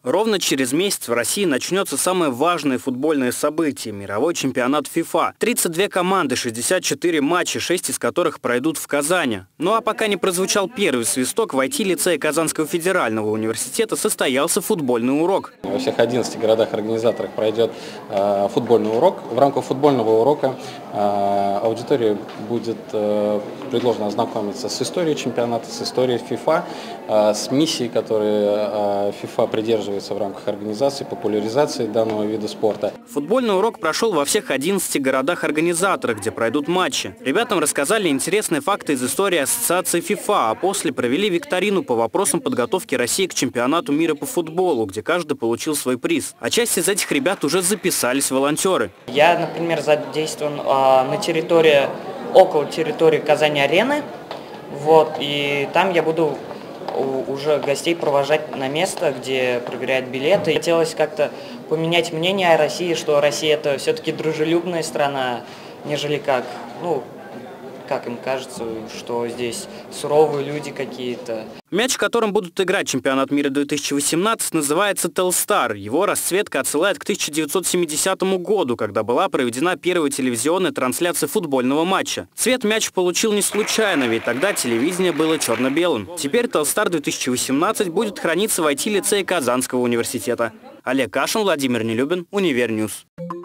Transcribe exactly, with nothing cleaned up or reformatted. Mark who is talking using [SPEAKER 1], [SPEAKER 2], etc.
[SPEAKER 1] Ровно через месяц в России начнется самое важное футбольное событие – мировой чемпионат ФИФА. тридцать две команды, шестьдесят четыре матча, шесть из которых пройдут в Казани. Ну а пока не прозвучал первый свисток, в ай ти-лицее Казанского федерального университета состоялся футбольный урок.
[SPEAKER 2] Во всех одиннадцати городах-организаторах пройдет э, футбольный урок. В рамках футбольного урока э, аудитории будет э, предложено ознакомиться с историей чемпионата, с историей ФИФА, э, с миссией, которую э, ФИФА придерживается в рамках организации, популяризации данного вида спорта.
[SPEAKER 1] Футбольный урок прошел во всех одиннадцати городах-организаторах, где пройдут матчи. Ребятам рассказали интересные факты из истории ассоциации ФИФА, а после провели викторину по вопросам подготовки России к чемпионату мира по футболу, где каждый получил свой приз. А часть из этих ребят уже записались волонтеры.
[SPEAKER 3] Я, например, задействован э, на территории, около территории Казани-арены, вот, и там я буду уже гостей провожать на место, где проверяют билеты. Хотелось как-то поменять мнение о России, что Россия это все-таки дружелюбная страна, нежели как, ну, как им кажется, что здесь суровые люди какие-то.
[SPEAKER 1] Мяч, которым будут играть чемпионат мира две тысячи восемнадцать, называется Телстар. Его расцветка отсылает к тысяча девятьсот семидесятому году, когда была проведена первая телевизионная трансляция футбольного матча. Цвет мяч получил не случайно, ведь тогда телевидение было черно-белым. Теперь Телстар две тысячи восемнадцать будет храниться в ай ти-лицее Казанского университета. Олег Кашин, Владимир Нелюбин, Универньюз.